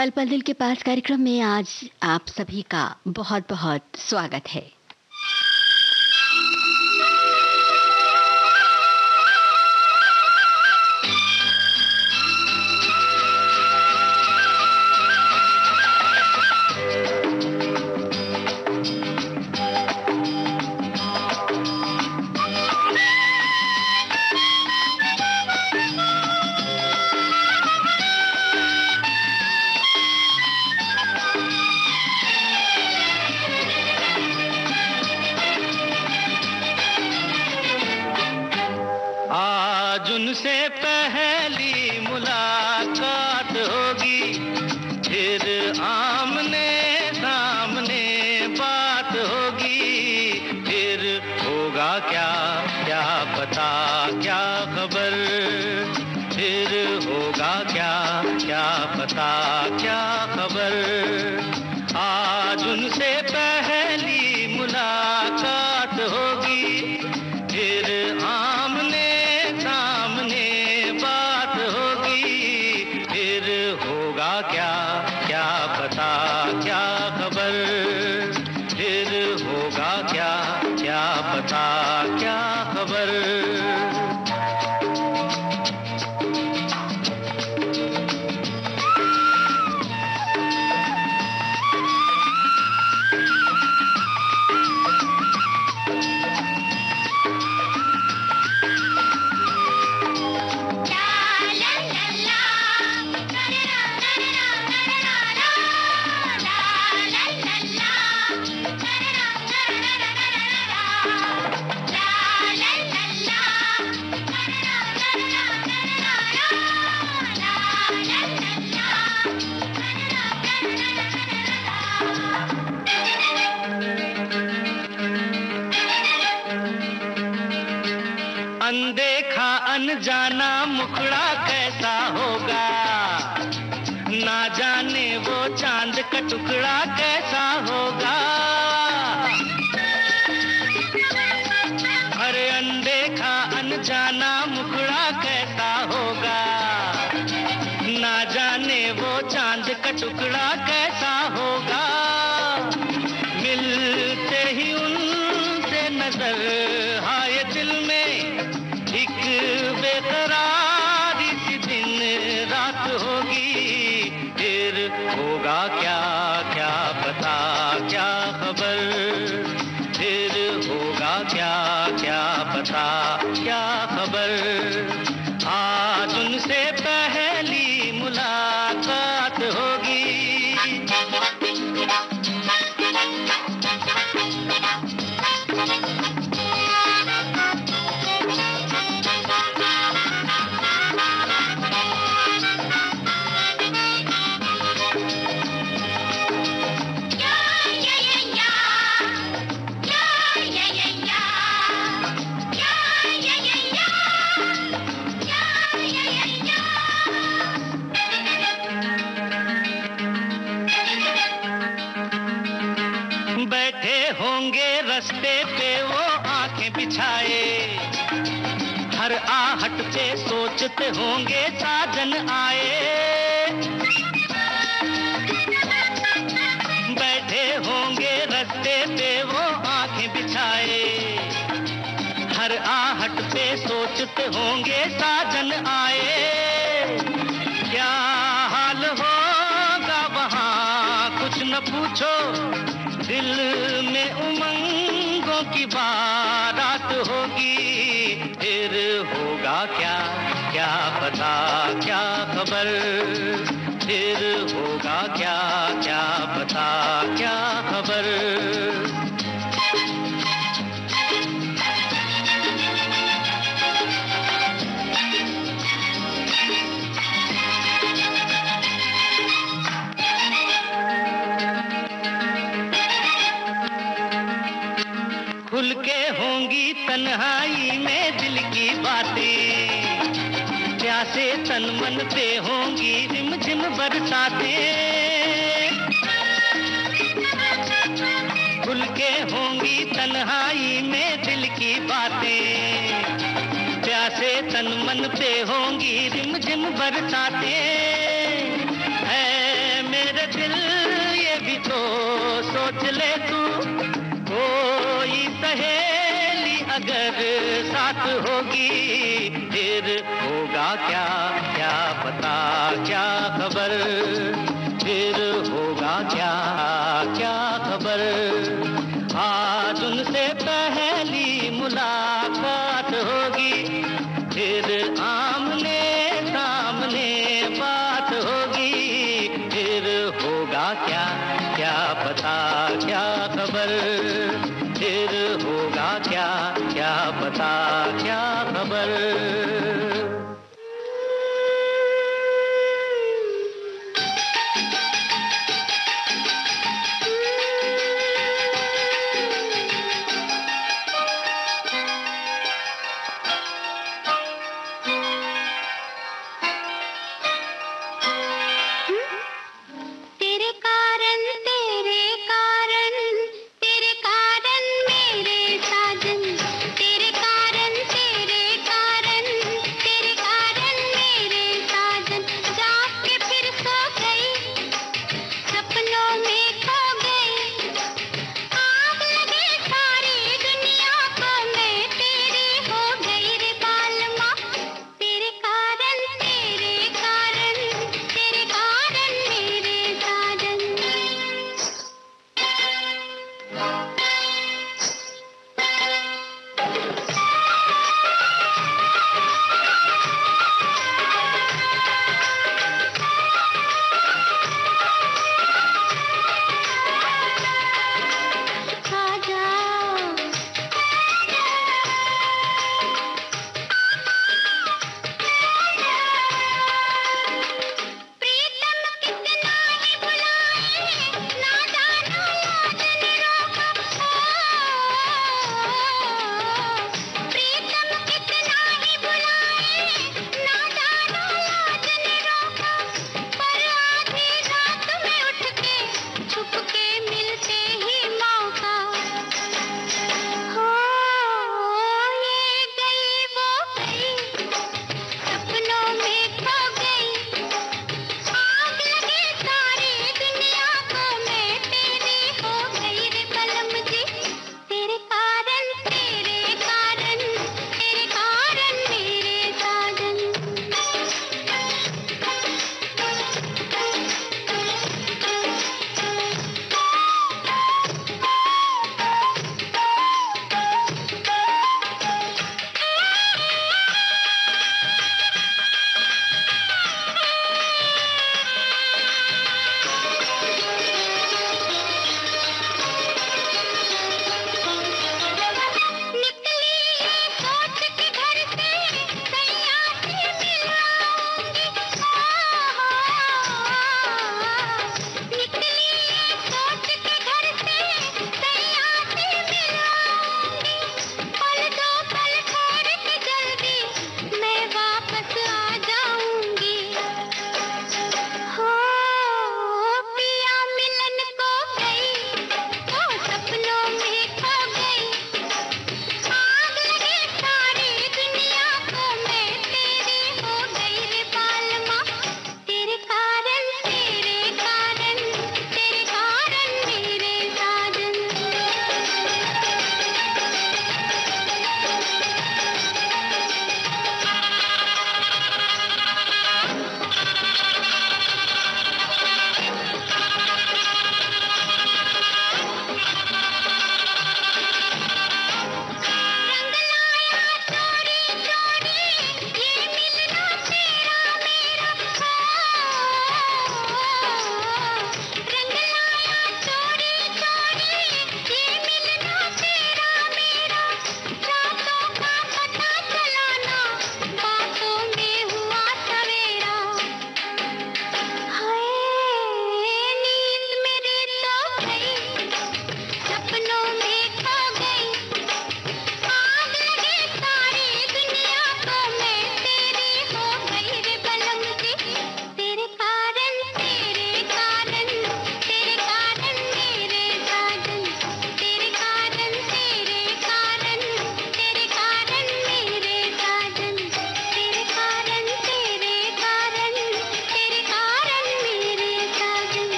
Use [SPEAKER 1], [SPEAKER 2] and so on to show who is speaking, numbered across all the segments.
[SPEAKER 1] पल पल दिल के पास कार्यक्रम में आज आप सभी का बहुत बहुत स्वागत है।
[SPEAKER 2] उनसे पहली मुलाकात होगी, फिर आमने सामने बात होगी, फिर होगा क्या क्या पता क्या खबर, फिर होगा क्या क्या पता क्या खबर। आज उनसे पहली मुलाकात होगी, फिर आमने सामने बात होगी, फिर होगा क्या क्या पता क्या खबर, फिर होगा क्या क्या पता क्या खबर। अनदेखा अनजाना मुखड़ा कैसा होगा, ना जाने वो चांद का टुकड़ा कैसा होगा। अरे अनदेखा अनजाना मुखड़ा कैसा होगा, ना जाने वो चांद का टुकड़ा कैसा होगा। मिलते ही उनसे नजर आए दिल में एक बेकरारी सी दिन रात होगी, फिर होगा क्या क्या पता क्या खबर, फिर होगा क्या क्या पता क्या खबर। आज उनसे पहली मुलाकात होगी। बैठे होंगे रास्ते पे वो आंखें बिछाए, हर आहट पे सोचते होंगे साजन आए। बैठे होंगे रास्ते पे वो आंखें बिछाए, हर आहट पे सोचते होंगे साजन आए। क्या हाल होगा वहाँ कुछ न पूछो, दिल में उमंगों की बारात होगी, फिर होगा क्या क्या पता क्या खबर, फिर होगा क्या क्या पता क्या खबर। खुल के होंगी तन्हाई में दिल की बातें, प्यासे तन मन पे होंगी रिमझिम बरसातें। खुल के होंगी तन्हाई में दिल की बातें, प्यासे तन मन पे होंगी रिमझिम बरसातें। है मेरे दिल ये भी तो सोच ले तू, कोई सहेली अगर साथ होगी फिर होगा क्या, क्या पता क्या खबर, फिर होगा क्या, क्या खबर। आज उनसे पहली मुलाकात होगी, फिर आमने सामने बात होगी, फिर होगा क्या, क्या पता क्या खबर, फिर होगा क्या, क्या पता क्या खबर।
[SPEAKER 3] तेरे कारण मेरे साजन, तेरे कारण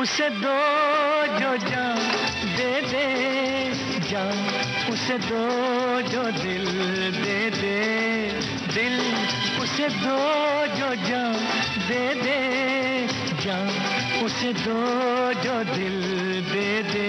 [SPEAKER 2] उसे दो जो जान दे दे, जान उसे दो जो दिल दे दे, दिल उसे दो जो जान दे दे, जान उसे दो जो दिल दे दे।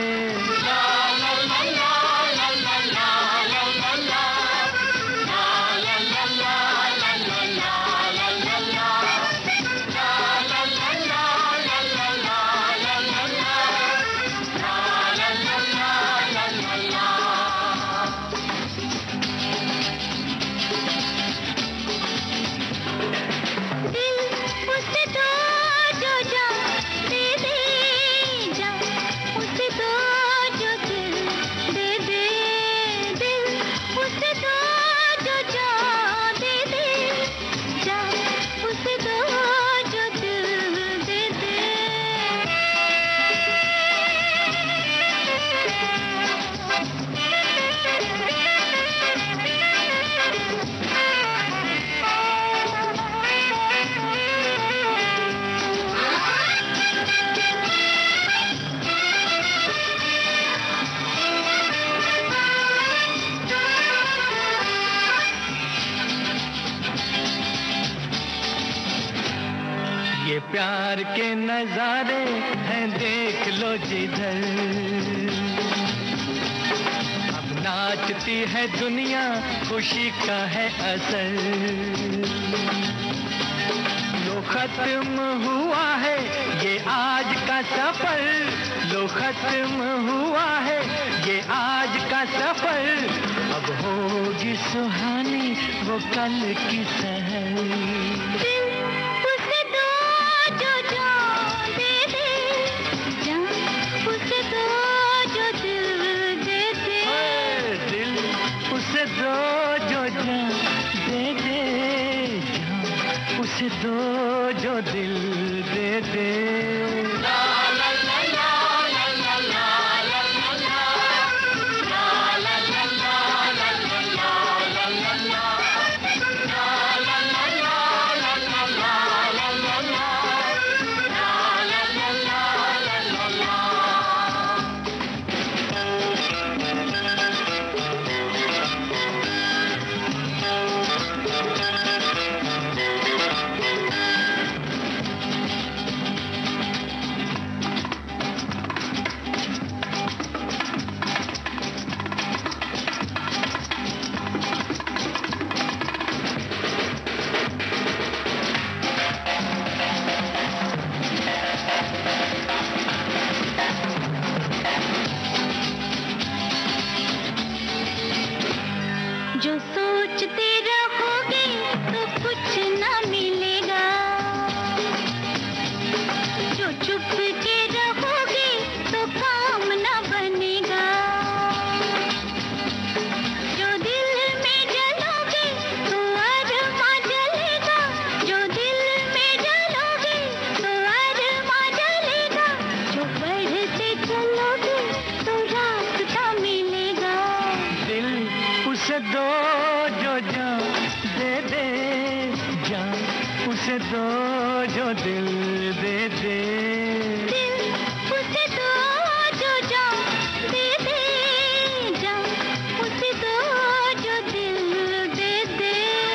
[SPEAKER 2] ये प्यार के नजारे हैं देख लो जिधर, अब नाचती है दुनिया खुशी का है असर। लो खत्म हुआ है ये आज का सफर, लो खत्म हुआ है ये आज का सफर, अब होगी सुहानी वो कल की सहर। उसे दो जो जान दे दे, जान उसे दो जो दिल दे दे।
[SPEAKER 1] जो सोचते रहोगे तो कुछ ना मिलेगा, जो चुप के रहोगे तो काम ना बनेगा, जो दिल में जलोगे तो अरमा जलेगा, जो दिल में जलोगे तो अरमा जलेगा, जो बढ़ते चलोगे तो रास्ता मिलेगा।
[SPEAKER 2] दिल उसे दो जो जान दे दे, जान उसे दो जो दिल दे दे,
[SPEAKER 1] दिल उसे दो जो जान दे दे, जान उसे दो जो दिल दे दे।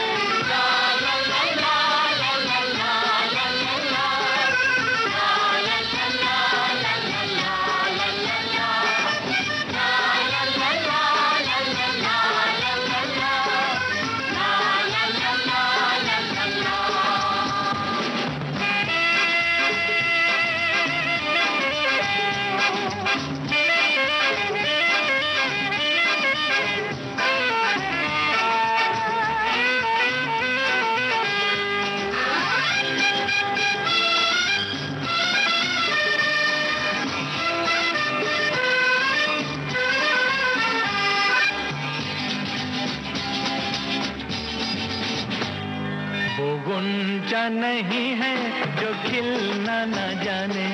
[SPEAKER 2] वो गुंजा नहीं है जो खिलना न जाने,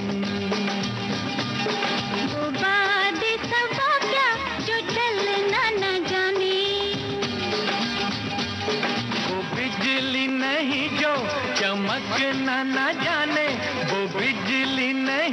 [SPEAKER 1] वो बादे सबा क्या जो चलना न जाने,
[SPEAKER 2] वो बिजली नहीं जो चमकना न जाने, वो बिजली नहीं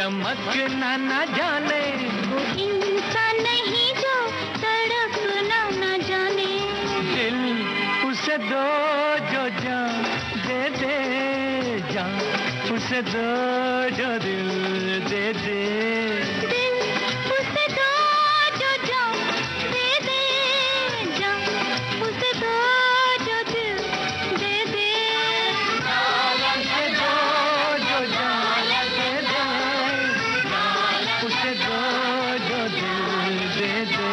[SPEAKER 2] चमकना न जाने,
[SPEAKER 1] वो इंसान नहीं जो तड़पना न जाने।
[SPEAKER 2] दिल उसे दो जो जान दे दे, जान उसे दो जो दिल दे दे।
[SPEAKER 1] दिल उसे दो जो जान दे दे, जान उसे दो जो दिल दे दे।
[SPEAKER 2] उसे दो जो जान दे दे, उसे दो जो दिल दे दे।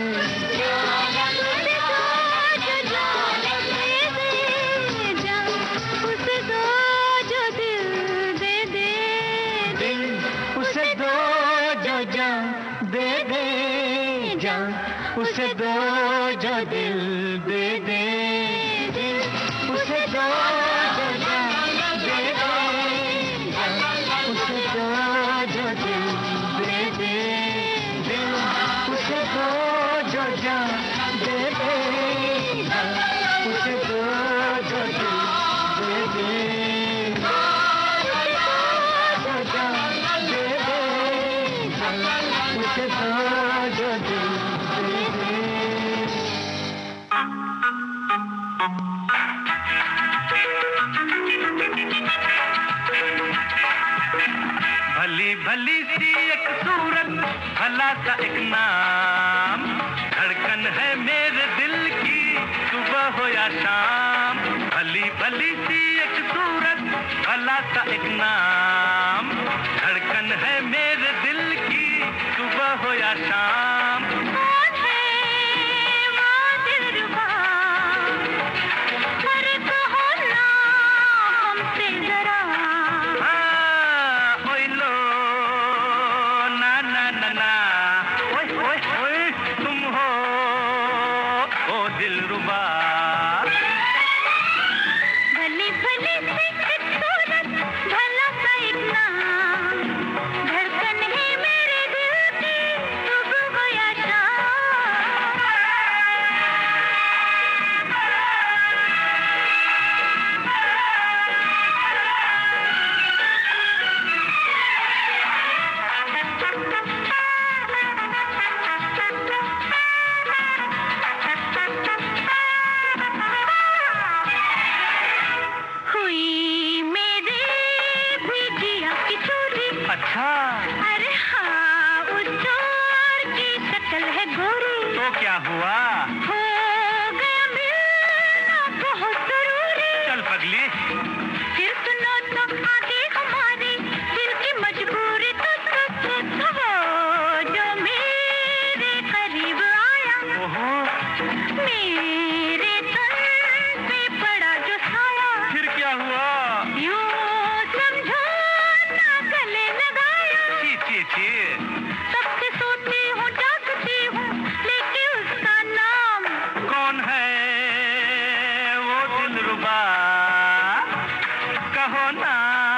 [SPEAKER 2] उसे दो जो जान दे दे, जान उसे दो जो दिल दे दे। उसे दो जो जान दे दे, जान उसे दो जो दिल दे दे। उसे दो जो जान दे दे, जान उसे दो जो दिल दे दे। भली भली सी एक सूरत, भला सा एक नाम, धड़कन है मेरे दिल की सुबह हो या शाम। भली भली सी एक सूरत, भला सा एक नाम, धड़कन है मेरे दिल की सुबह हो या शाम।
[SPEAKER 1] कौन है वो दिलरुबा, अरे कहो ना हमसे जरा।
[SPEAKER 2] तुम हो ओ दिलरुबा।
[SPEAKER 1] भली भली सी एक सूरत, भला सा एक नाम, धड़कन है मेरे दिल की सुबह हो या शाम। हुई मेरे भी जिया की चोरी।
[SPEAKER 2] अच्छा
[SPEAKER 1] अरे हाँ, उस चोर की शक्ल है गोरी।
[SPEAKER 2] तो क्या हुआ?
[SPEAKER 1] हो गया मिलना बहुत जरूरी।
[SPEAKER 2] चल पगली।
[SPEAKER 1] फिर सुनो तो आगे हमारी दिल की मजबूरी। तो वो जो मेरे करीब आया,
[SPEAKER 2] ओहो,
[SPEAKER 1] मेरे तन पे पड़ा जो साया।
[SPEAKER 2] फिर क्या हुआ?
[SPEAKER 1] यूं समझो ना गले लगाया।
[SPEAKER 2] छी छी छी।
[SPEAKER 1] तब से सोती हूँ जागती हूँ लेके उसका नाम।
[SPEAKER 2] कौन है वो दिलरुबा, कहो ना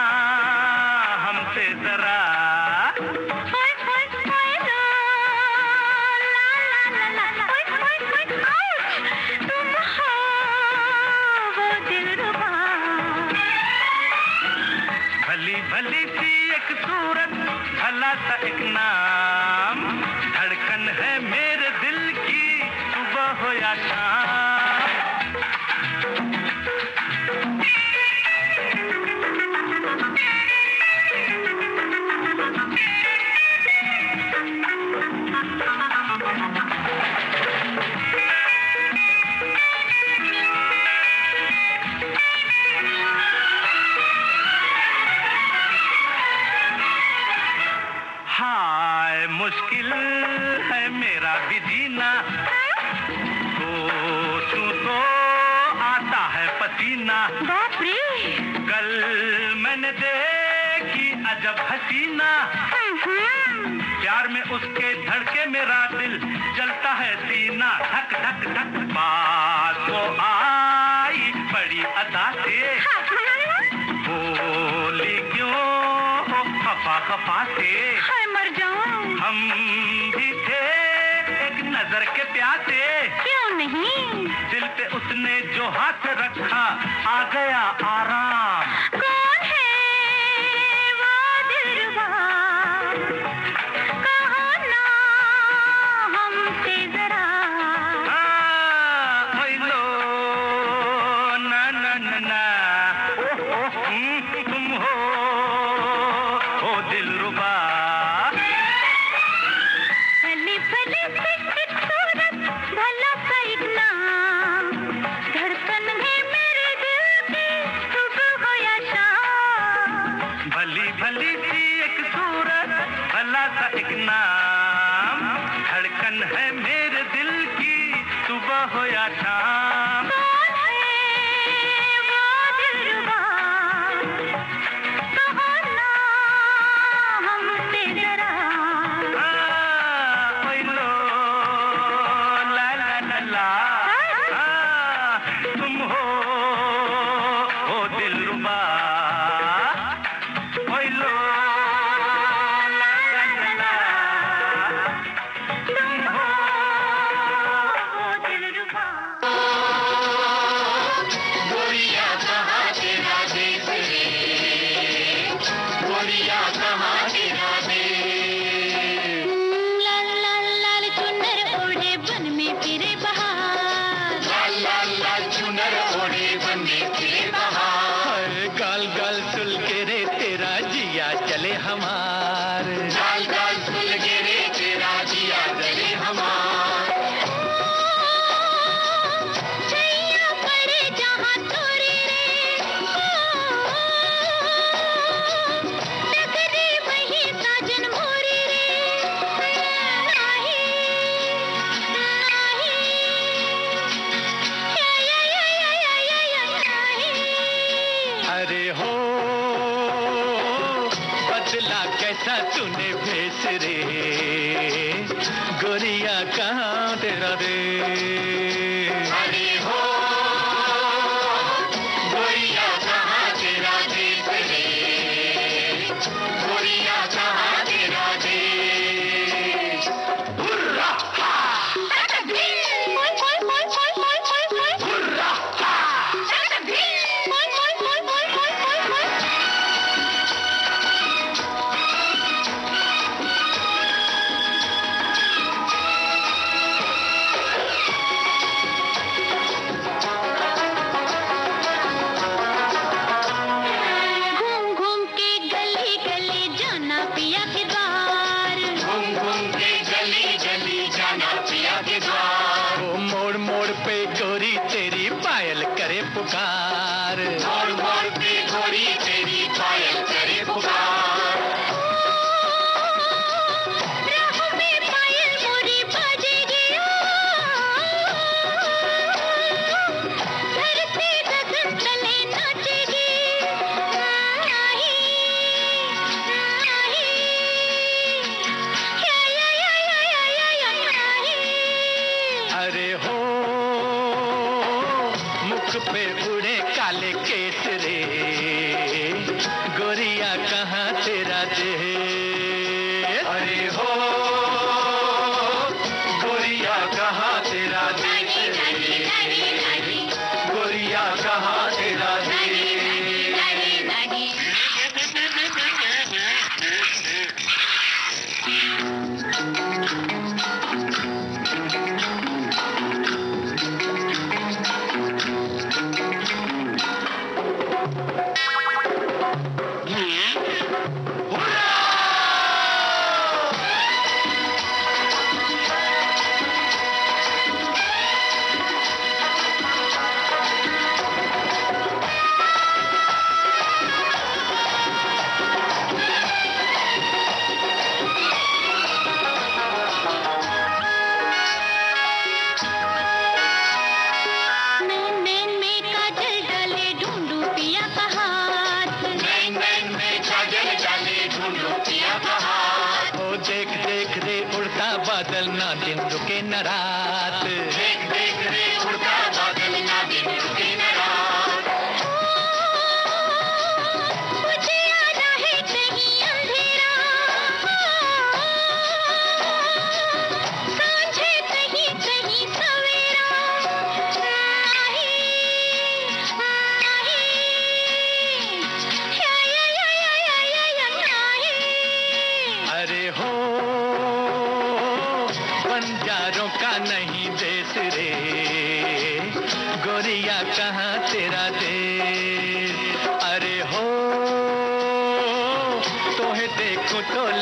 [SPEAKER 2] हमसे जरा।
[SPEAKER 1] ओए ओए ओए लो, ला ला ला ला, ओए ओए ओए आउच, तुम हो वो दिलरुबा।
[SPEAKER 2] भली भली सी एक सूरत, भला सा एक नाम, धड़कन है मेरे दिल की सुबह हो या शाम। हाय मुश्किल है मेरा भी जीना, सोचूं तो आता है पसीना।
[SPEAKER 1] बाप रे।
[SPEAKER 2] कल मैंने देखी अजब हसीना, प्यार में उसके धड़के मेरा दिल, जलता है सीना धक धक धक। पास वो आई बड़ी अदा से, बोली क्यों खफा खफा से।
[SPEAKER 1] हाय मर जाऊं।
[SPEAKER 2] हम भी थे एक नजर के प्यासे,
[SPEAKER 1] क्यों नहीं।
[SPEAKER 2] दिल पे उसने जो हाथ रखा आ गया आराम।
[SPEAKER 1] कौन है वो दिलरुबा,
[SPEAKER 2] नन्ना तुम हो दिलरुबा।
[SPEAKER 1] भली भली सी एक सूरत भला सा एक नाम, धड़कन है मेरे दिल की सुबह हो या शाम।
[SPEAKER 2] भली भली सी एक सूरत भला सा एक नाम, धड़कन है मेरे दिल की सुबह हो या शाम।
[SPEAKER 1] कौन है वो दिलरुबा, कहो ना हमसे जरा।
[SPEAKER 2] ओए लो ला ला ला ला, तुम हो दिलरुबा। ओए लो ला ला ला ला, तुम हो
[SPEAKER 1] दिलरुबा।
[SPEAKER 2] गोरिया कहाँ तेरा देश रे, गोरिया कहाँ तेरा देश।
[SPEAKER 1] लाल लाल लाल चुनर ओढ़े वन में फिरे बहार,
[SPEAKER 2] लाल लाल लाल चुनर ओढ़े वन में फिरे बहार। गाल गाल सुल के रे तेरा जिया चले हमार, गाल गाल सुल के रे तेरा जिया चले हमार।
[SPEAKER 1] छैया पड़े जहाँ तोरे रे, नगरी वही साजन मोरे रे। नाही नाही या नाही।
[SPEAKER 2] अरे हो बदला कैसा तूने भेस रे, गोरिया कहाँ तेरा देश। अरे हो गोरिया कहाँ तेरा देश रे, गोरिया कहाँ तेरा देश। हुर्रा हा,
[SPEAKER 1] मोय मोय मोय मोय मोय मोय मोय।
[SPEAKER 2] हुर्रा हा।
[SPEAKER 1] मोय मोय मोय मोय मोय मोय मोय। घूम घूम के गली गली जाना पिया के द्वार,
[SPEAKER 2] घूम घूम के गली गली जाना पिया के द्वार। वो मोड़ मोड़ पे गोरी तेरी पायल करे पुकार, मोड़ मोड़ पे गोरी तेरी पायल करे पुकार।
[SPEAKER 1] राह में पायल मोरी बाजेगी, धरती गगन तले नाचेगी। नाही नाही या नाही।
[SPEAKER 2] अरे हो मुख पे उड़े काले केस रे, गोरिया कहाँ तेरा देश। अरे हो गोरिया कहाँ तेरा देश रे, गोरिया कहाँ तेरा देश।
[SPEAKER 1] नैन नैन में काजल डाले ढूंढूं पिया कहाँ,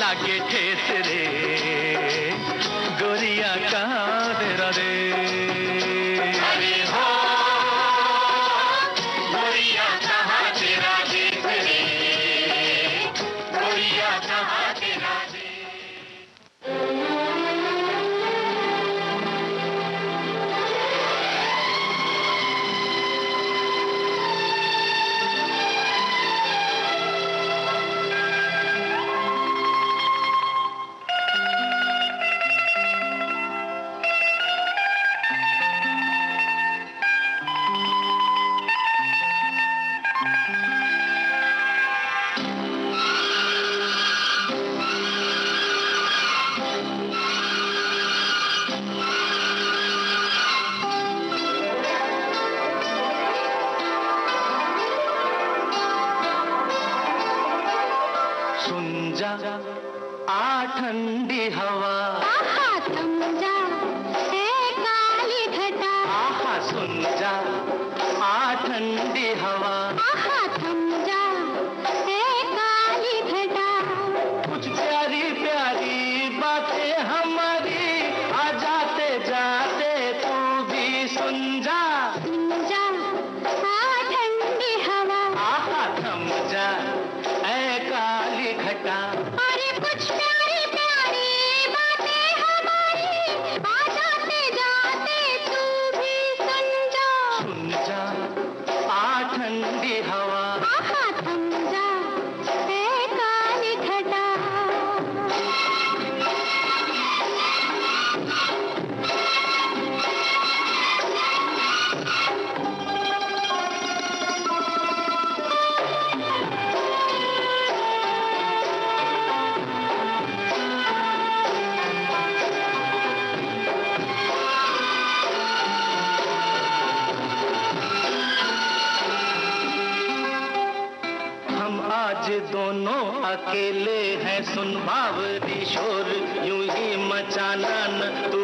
[SPEAKER 2] लागे ठेस रे, गोरिया कहाँ तेरा दे। अरे हो गोरिया कहाँ तेरा देश रे, गोरिया कहाँ तेरा दे। आ ठंडी हवा,
[SPEAKER 1] आहा थम जा है काली घटा,
[SPEAKER 2] आहा सुन जा आ ठंडी हवा,
[SPEAKER 1] आहा थम जा है काली घटा।
[SPEAKER 2] कुछ प्यारी प्यारी बातें हमारी आ जाते जाते तू भी सुन जा
[SPEAKER 1] आ ठंडी हवा,
[SPEAKER 2] आहा थम जा ऐ काली घटा।
[SPEAKER 1] अरे कुछ प्यारी प्यारी बातें हमारी आ जाते जाते तू भी सुन जा
[SPEAKER 2] आ ठंडी हवा,
[SPEAKER 1] आहा थम जा है काली घटा।
[SPEAKER 2] आज दोनों अकेले हैं, सुन बावरी शोर यूं ही मचाना न तू।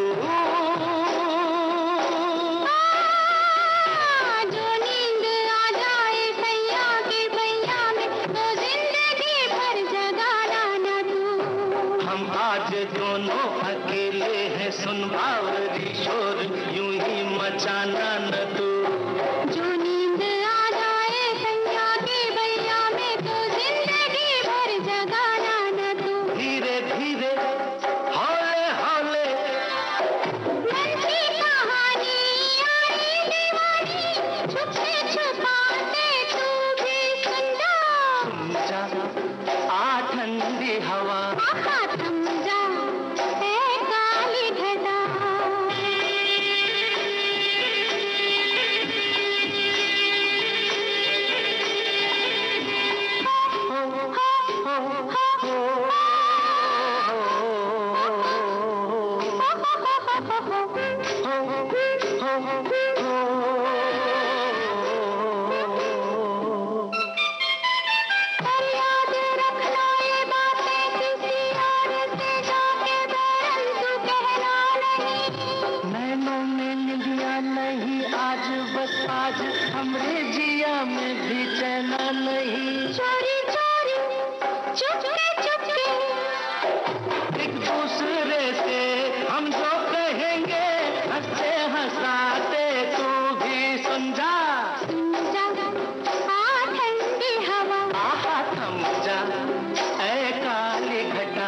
[SPEAKER 1] जो नींद आ जाए सैया के भैया में तो जिंदगी भर जगाना न तू।
[SPEAKER 2] हम आज दोनों अकेले हैं, सुन बावरी शोर यूं ही मचाना न तू।
[SPEAKER 1] जो नींद आ जाए सैया के भैया में तो जिंदगी भर जगाना न तू।
[SPEAKER 2] धीरे धीरे हौले हौले
[SPEAKER 1] मन की कहानी यारी दीवानी छुपे छुपाते तू भी सुन जा
[SPEAKER 2] आ ठंडी हवा,
[SPEAKER 1] आहा थम जा है काली घटा।
[SPEAKER 2] आज हमरे जिया में भी चैना नहीं।
[SPEAKER 1] चोरी चोरी चुपके चुपके
[SPEAKER 2] एक दूसरे से हम जो कहेंगे हंसते हंसाते तू भी सुन जा
[SPEAKER 1] आ ठंडी हवा,
[SPEAKER 2] आहा थम जा ऐ काली घटा।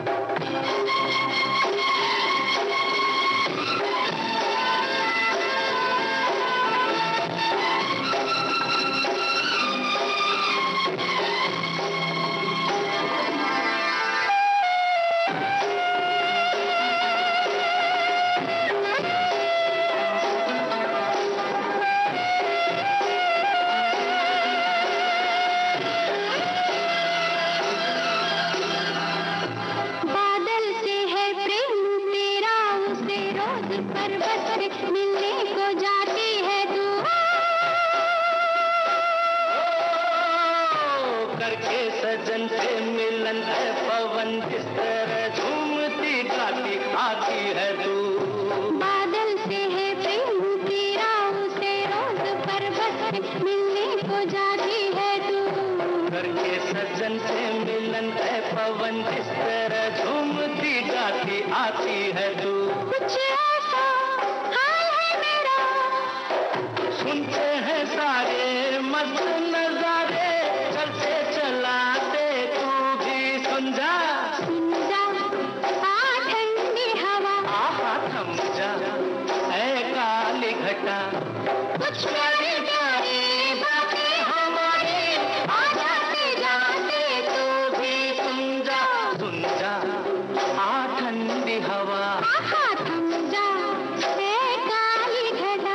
[SPEAKER 2] सजन से मिलन है पवन किस तरह झूमती गाती आती है तू।
[SPEAKER 1] बादल से है प्रेम तेरा उसे रोज पर्वत मिलने को जाती है तू।
[SPEAKER 2] करके सजन से मिलन है पवन जिस तरह झूमती गाती आती है तू।
[SPEAKER 1] कुछ ऐसा हाल है मेरा,
[SPEAKER 2] सुनते हैं सारे मस्त नजारे, चलते चलाते तू भी सुन जा।
[SPEAKER 1] सुन जा आ ठंडी हवा,
[SPEAKER 2] आहा थम जा ऐ काली घटा,
[SPEAKER 1] कुछ प्यारे प्यारे बातें हमारे, आ जाते जाते तू भी सुन जा।
[SPEAKER 2] सुन जा आ ठंडी हवा,
[SPEAKER 1] आहा थम जा ऐ काली घटा।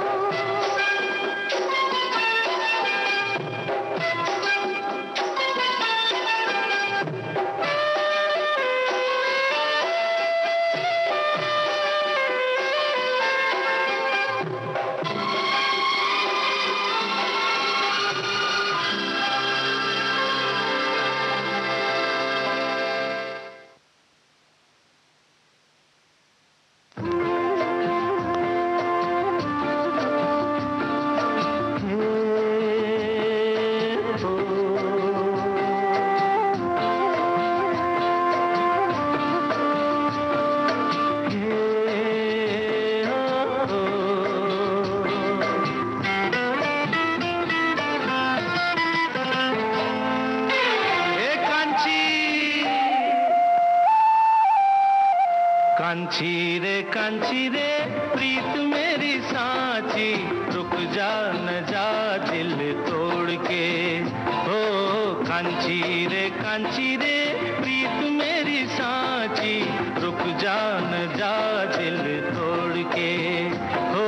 [SPEAKER 2] कांची रे प्रीत मेरी सांची, रुक जा न जा दिल तोड़ के। ओ कांची रे प्रीत मेरी सांची, रुक जा न जा दिल तोड़ के। ओ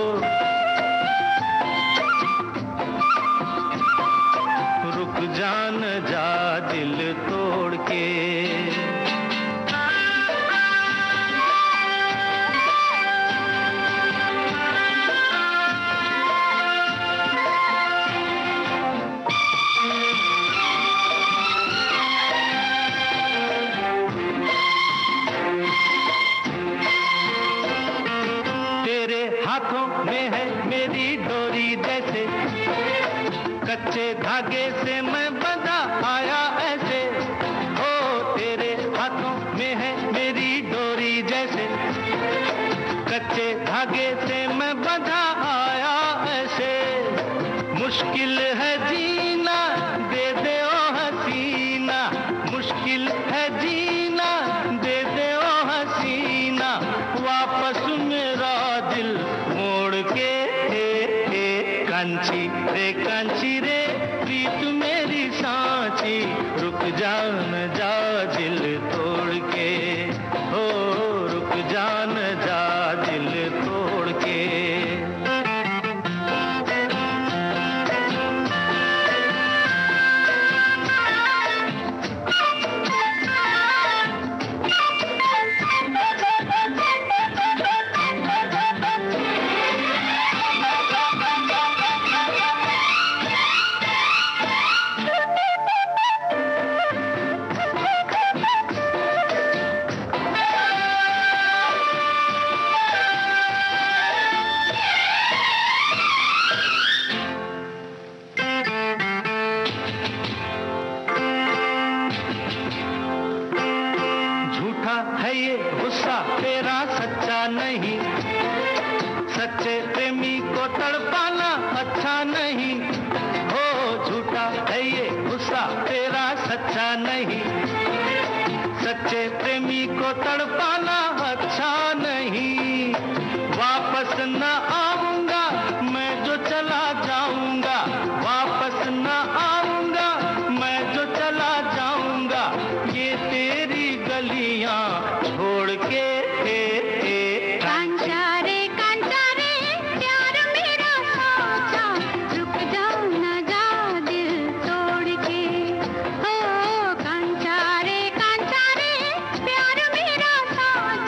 [SPEAKER 2] रुक जा न जा दिल तोड़ के। हाथों में है मेरी डोरी जैसे, कच्चे धागे से मैं बंधा आया ऐसे। ओ तेरे हाथों में है मेरी डोरी जैसे, कच्चे धागे से मैं बंधा आया ऐसे। मुश्किल है जीना दे दे ओ हसीना, मुश्किल है जीना दे दे ओ हसीना, वापस मेरा दिल मोड़ के। कांची रे प्रीत मेरी सांची, रुक जा न जा दिल तोड़ के। हो रुक जा न जा दिल तोड़ के। है ये गुस्सा तेरा सच्चा नहीं, सच्चे प्रेमी को तड़पाना अच्छा नहीं। हो झूठा है ये गुस्सा तेरा सच्चा नहीं, सच्चे प्रेमी को तड़पाना अच्छा नहीं। वापस न आऊंगा मैं जो चला जाऊंगा, वापस न आऊंगा मैं जो चला जाऊंगा, ये तेरी गलियां छोड़ के।
[SPEAKER 1] कांचा रे प्यार मेरा साचा, रुक जा न जा दिल तोड़ के। ओ कांचा रे प्यार मेरा साचा,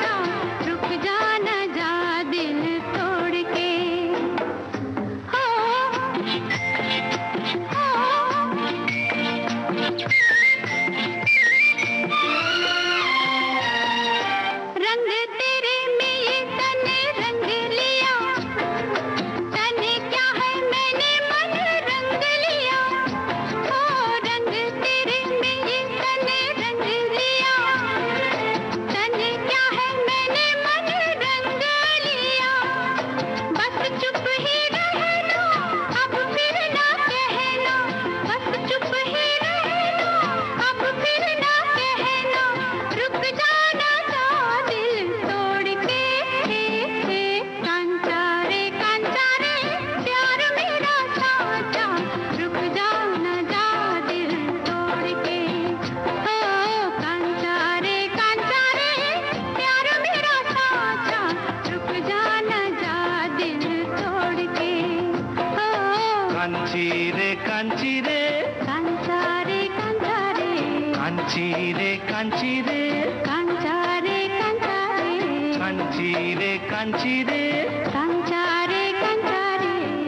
[SPEAKER 2] रे
[SPEAKER 1] कांचा रे कांचा रे
[SPEAKER 2] कांची रे कांची रे
[SPEAKER 1] कांचा रे कांचा रे
[SPEAKER 2] कांची रे कांची रे
[SPEAKER 1] कांचा रे कांचा रे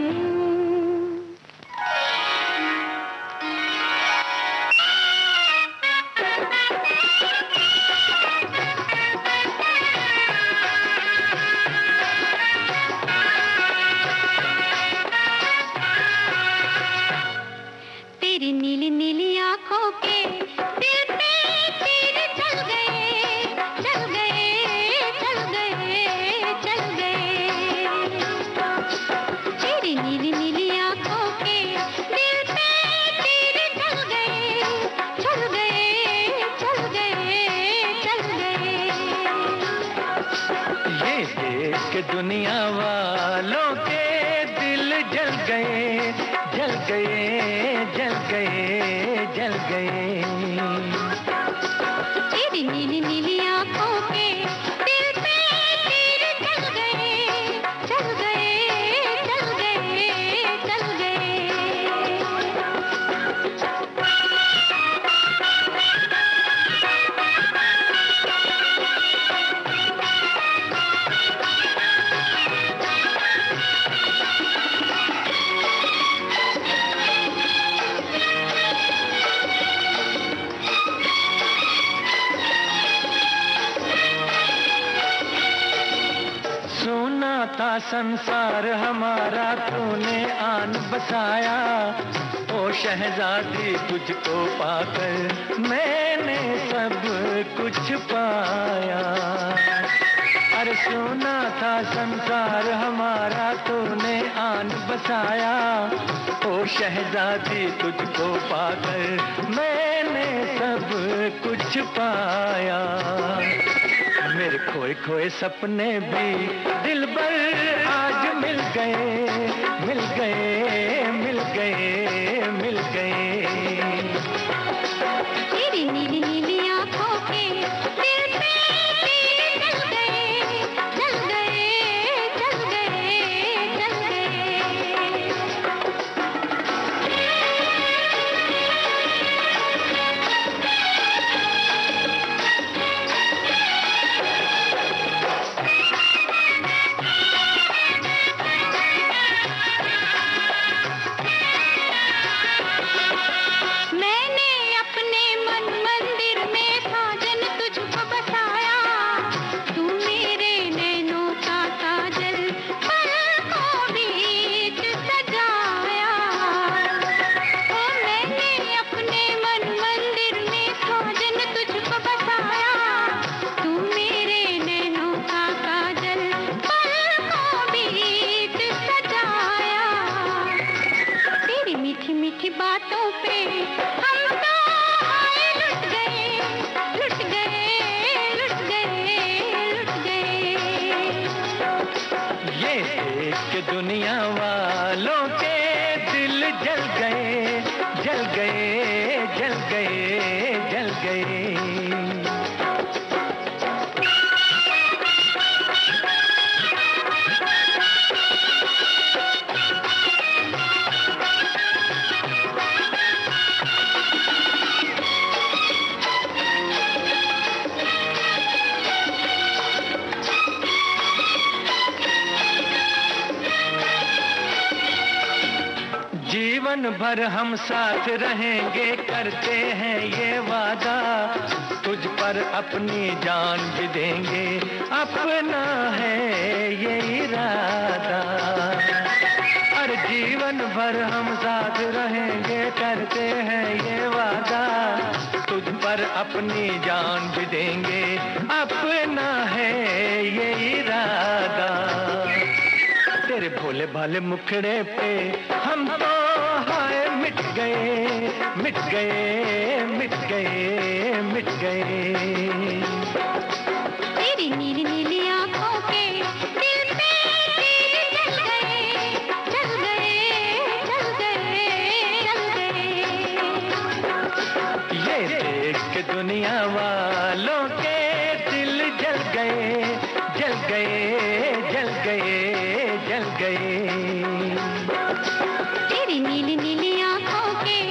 [SPEAKER 1] तेरी नीली नीली आंखों के दिल पे तीर चल गए चल गए चल गए चल गए तेरी नीली नीली आंखों के दिल पे तीर चल गए चल गए चल गए चल गए
[SPEAKER 2] ये देख के दुनिया वालों के दिल जल गए जल गए जल गए जल गए
[SPEAKER 1] तेरी नीली नीली आंखों के दिल पे तीर चल गए चल गए चल गए चल गए
[SPEAKER 2] सोना था संसार हमारा तूने आन बसाया ओ शहजादी तुझको पाकर मैंने सब कुछ पाया अरे सोना था संसार हमारा तूने आन बसाया ओ शहजादी तुझको पाकर मैंने सब कुछ पाया मेरे खोए खोए सपने भी दिलबर आज मिल गए मिल गए मिल गए मिल गए
[SPEAKER 1] तेरी नीली नीली आंखों के दिल पे तीर चल गए चल गए चल गए चल गए मैंने अपने मन मंदिर में साजन तुझको बसाया तू मेरे नैनों का काजल पलकों बीच सजाया ओ मैंने अपने मन मंदिर में साजन तुझको बसाया तू मेरे नैनों का काजल पलकों बीच सजाया तेरी मीठी मीठी बातों पे हम तो हाय लुट गए लुट गए लुट गए लुट गए
[SPEAKER 2] ये देख के दुनिया वालों के दिल जल गए जल गए जल गए जल गए जीवन भर हम साथ रहेंगे करते हैं ये वादा तुझ पर अपनी जान भी देंगे अपना है ये इरादा अरे जीवन भर हम साथ रहेंगे करते हैं ये वादा तुझ पर अपनी जान भी देंगे अपना है ये इरादा तेरे भोले भाले मुखड़े पे हम तो हाय मिट गए मिट गए मिट गए मिट गए
[SPEAKER 1] तेरी नीली नीली आंखों के दिल पे तीर चल गए चल गए चल गए चल गए
[SPEAKER 2] ये देख के दुनिया वालों के दिल जल गए जल गए जल गए जल गए
[SPEAKER 1] तेरी नीली नीली आंखों के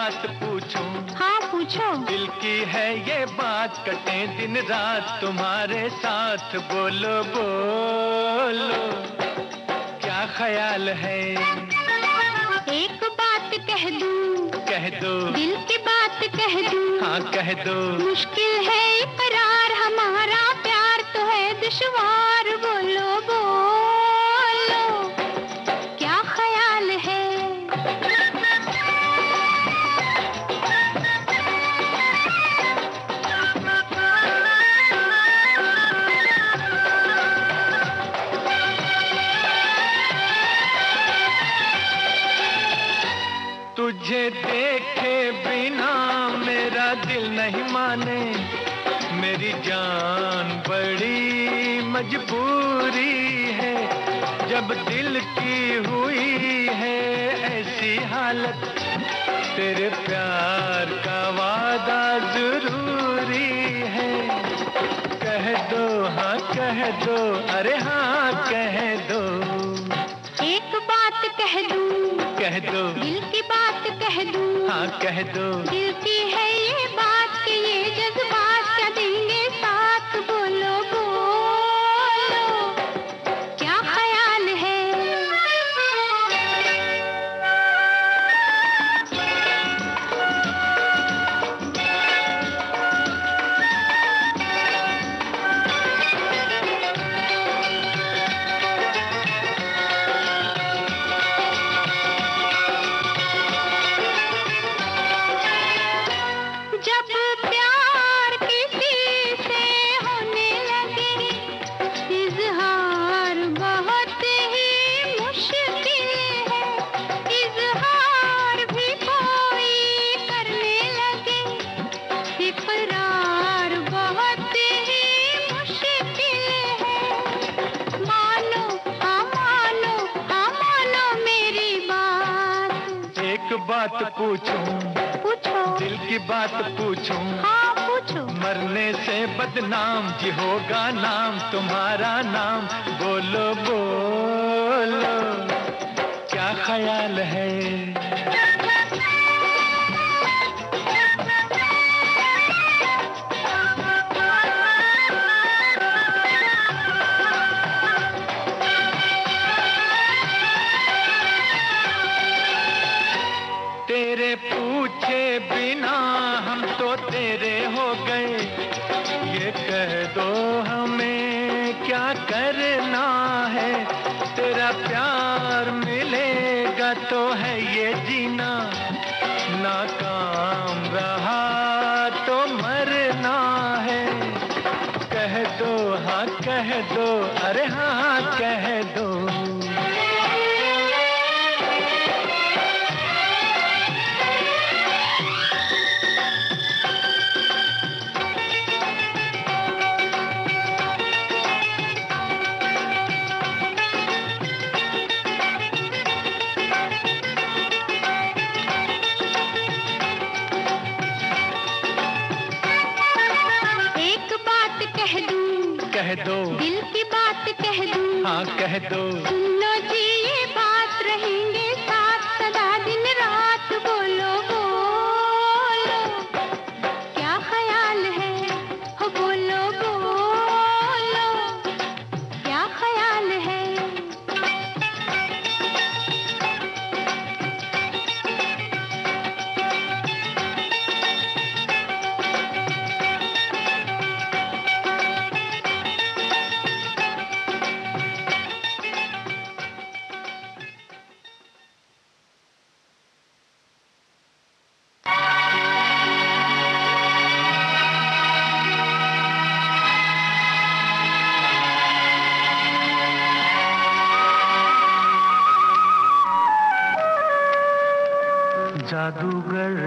[SPEAKER 2] बात पूछूं?
[SPEAKER 1] हाँ पूछो।
[SPEAKER 2] दिल की है ये बात, कटे दिन रात तुम्हारे साथ, बोलो बोलो क्या ख्याल है?
[SPEAKER 1] एक बात कह दूं?
[SPEAKER 2] कह दो।
[SPEAKER 1] दिल की बात कह दूं?
[SPEAKER 2] हाँ कह दो।
[SPEAKER 1] मुश्किल है इकरार, हमारा प्यार तो है दुश्वार, बोलो बोलो क्या ख्याल है?
[SPEAKER 2] तुझे देखे बिना मेरा दिल नहीं माने, मेरी जान बड़ी मजबूरी है, जब दिल की हुई है ऐसी हालत, तेरे प्यार का वादा जरूरी है। कह दो हाँ कह दो, अरे हाँ कह दो।
[SPEAKER 1] एक बात कह दूं?
[SPEAKER 2] कह दो।
[SPEAKER 1] दिल की बात कह दूं?
[SPEAKER 2] हाँ कह दो।
[SPEAKER 1] दिल की है ये बात कि ये जज्बात क्या देंगे साथ, बोलो बोलो क्या ख्याल है? जब प्यार किसी से होने लगे, इजहार बहुत ही मुश्किल है, इजहार भी कोई करने लगे, इकरार बहुत ही मुश्किल है। मानो हाँ मानो, हाँ मानो मेरी बात।
[SPEAKER 2] एक बात पूछूं?
[SPEAKER 1] पूछो।
[SPEAKER 2] दिल की बात पूछूं?
[SPEAKER 1] हाँ पूछो।
[SPEAKER 2] मरने से बदनाम जी होगा नाम, तुम्हारा नाम, बोलो बोलो क्या ख्याल है? तेरे पूछे बिना हम तो तेरे हो गए, ये कह दो हमें क्या करना है? तेरा प्यार मिलेगा तो है ये जीना, नाकाम रहा तो मरना है। कह दो हाँ कह दो, अरे हाँ कह दो। कह दो।
[SPEAKER 1] दिल की बात कह दूं?
[SPEAKER 2] हाँ कह दो।
[SPEAKER 1] सुनो जी ये बात, रहेंगे साथ सदा दिन रात, बोलो बोलो क्या ख्याल है? हो बोलो बोलो क्या ख्याल है?
[SPEAKER 2] जादूगर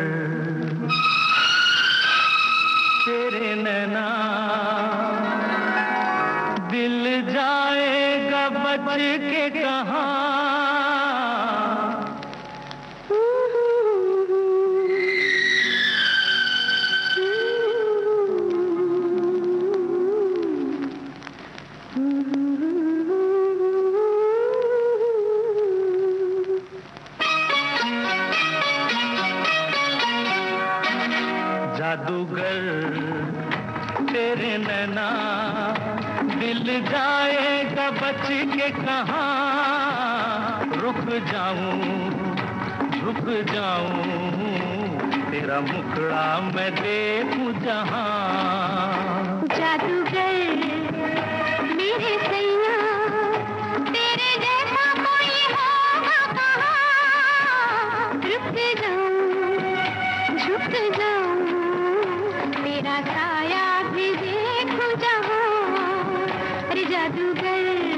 [SPEAKER 2] तेरे नैना, दिल जाएगा बच के कहाँ? जादूगर तेरे नैना, दिल जाएगा बच के कहाँ, रुक जाऊं झुक जाऊं, तेरा मुखड़ा मैं देखूं जहां।
[SPEAKER 1] जादूगर मेरे सैया, तेरे जैसा कोई होगा कहाँ, रुक जाऊं झुक जाऊं, तेरा साया भी देखूं जहां। अरे जादूगर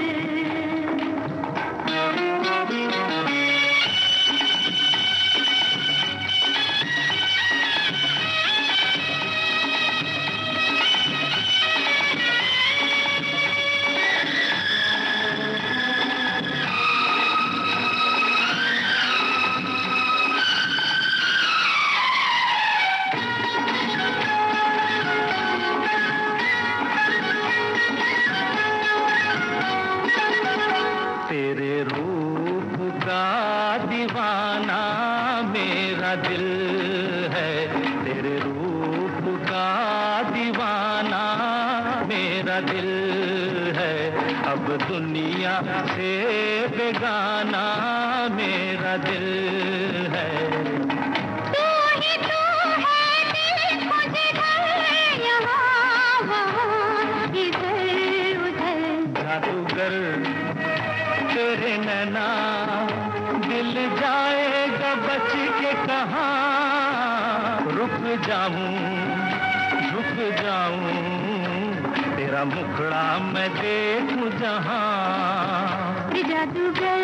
[SPEAKER 2] दिल है, तेरे रूप का दीवाना मेरा दिल है, अब दुनिया से बेगाना मेरा दिल है।
[SPEAKER 1] तू ही तू है दिल को जिधर यहाँ वहाँ इधर उधर।
[SPEAKER 2] जादूगर तेरे नैना, दिल जाएगा बच के कहाँ, रुक जाऊं झुक जाऊं, तेरा मुखड़ा मैं देखूं जहां।
[SPEAKER 1] जादूगर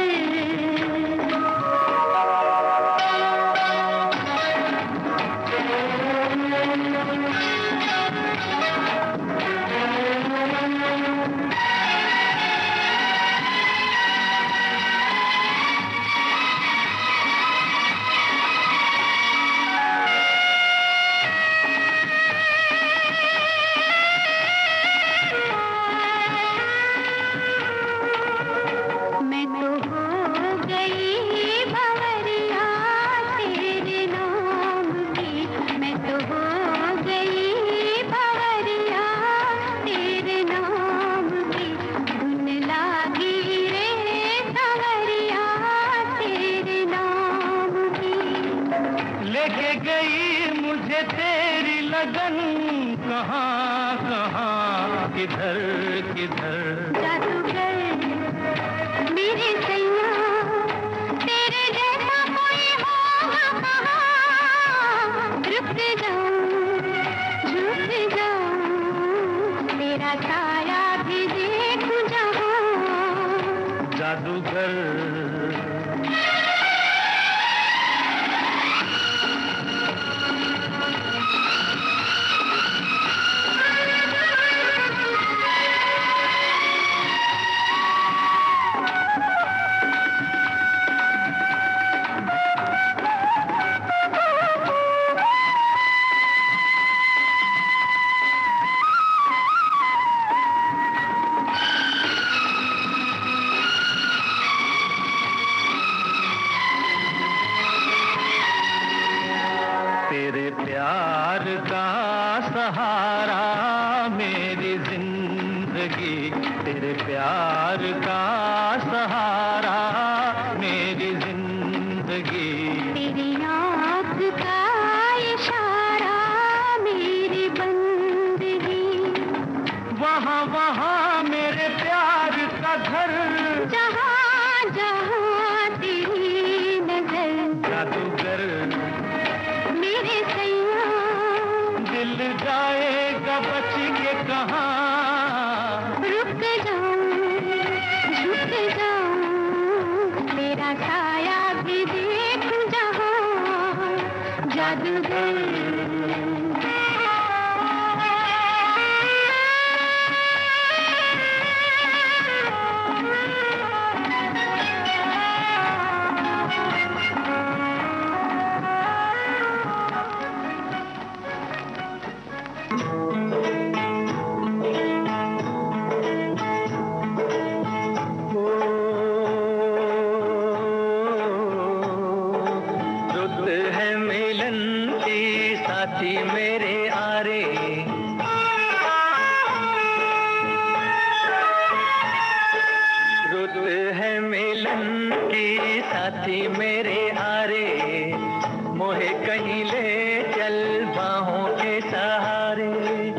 [SPEAKER 2] लेके गई मुझे तेरी लगन, कहाँ कहाँ किधर किधर।
[SPEAKER 1] जादूगर मेरे सैया, तेरे जैसा कोई होगा कहाँ, रुक जाऊं झुक जाऊं, तेरा साया भी देखूं जहां।
[SPEAKER 2] जादूगर तेरे प्यार का सहारा मेरी जिंदगी, तेरे प्यार का सहारा मेरी जिंदगी,
[SPEAKER 1] तेरी आँख का इशारा मेरी बंदगी,
[SPEAKER 2] वहाँ वहाँ मेरे प्यार का घर,
[SPEAKER 1] जहाँ जहाँ तेरी नजर।
[SPEAKER 2] जादूगर
[SPEAKER 1] मेरे सैया,
[SPEAKER 2] दिल जाएगा बच के कहाँ,
[SPEAKER 1] रुक जाऊं झुक जाऊं, तेरा साया भी देखूं जहां। जादूगर
[SPEAKER 2] रुत है मिलन की साथी मेरे आरे। रुत है मिलन की साथी मेरे आरे, मोहे कहीं ले चल बाहों के सहारे।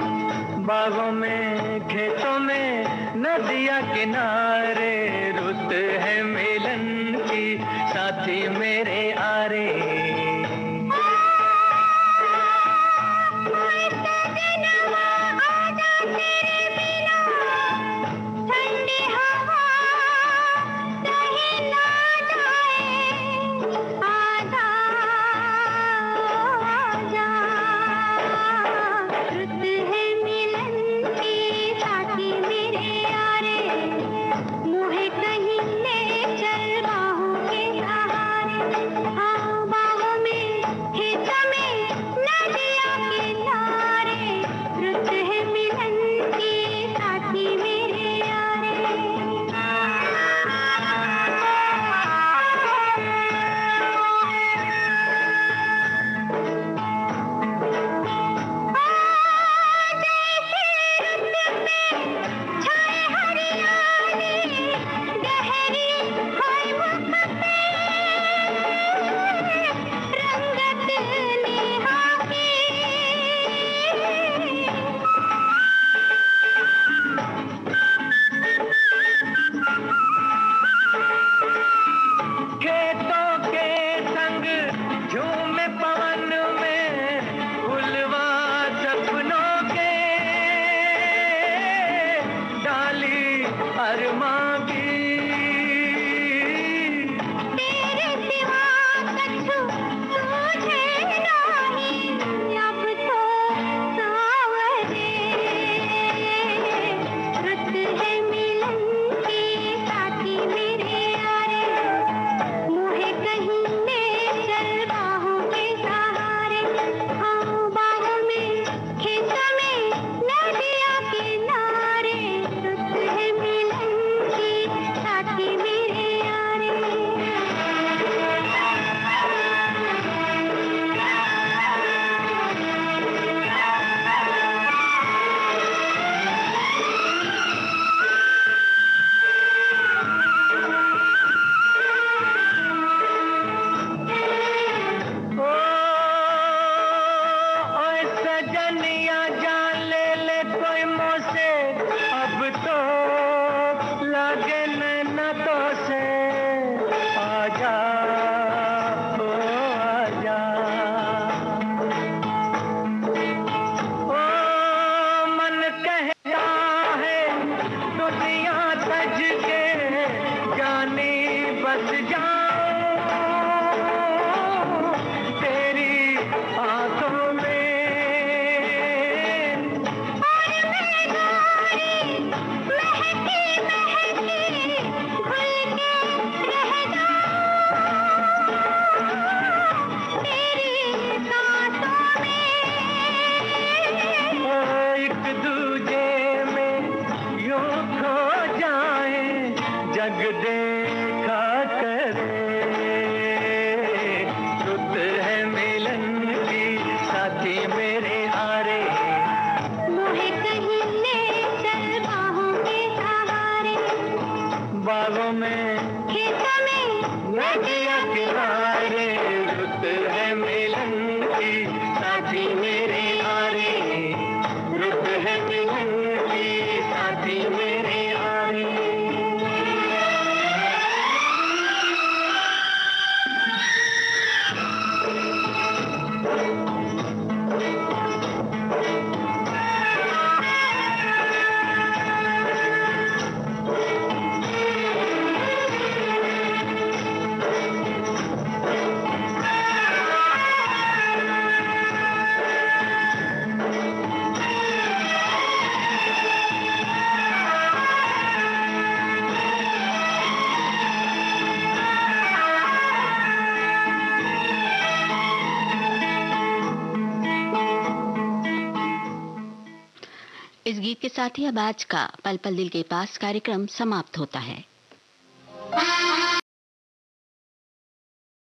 [SPEAKER 2] बागों में खेतों में नदिया किनारे, रुत है मिलन की साथी मेरे आरे।
[SPEAKER 3] इस गीत के साथ ही अब आज का पल पल दिल के पास कार्यक्रम समाप्त होता है।